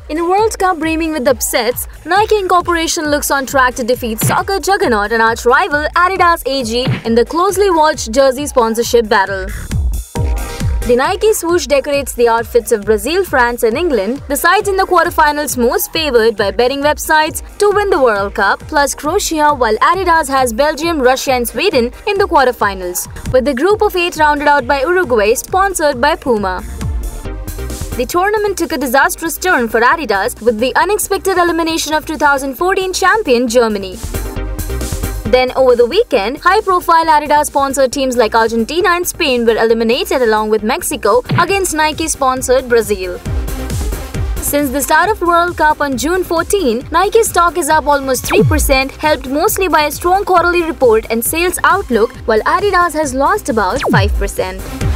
In a World Cup brimming with upsets, Nike Incorporation looks on track to defeat soccer juggernaut and arch-rival Adidas AG in the closely watched jersey sponsorship battle. The Nike swoosh decorates the outfits of Brazil, France and England, the sides in the quarterfinals most favoured by betting websites to win the World Cup, plus Croatia, while Adidas has Belgium, Russia and Sweden in the quarterfinals, with the group of 8 rounded out by Uruguay, sponsored by Puma. The tournament took a disastrous turn for Adidas with the unexpected elimination of 2014 champion Germany. Then over the weekend, high-profile Adidas-sponsored teams like Argentina and Spain were eliminated along with Mexico against Nike-sponsored Brazil. Since the start of World Cup on June 14, Nike's stock is up almost 3%, helped mostly by a strong quarterly report and sales outlook, while Adidas has lost about 5%.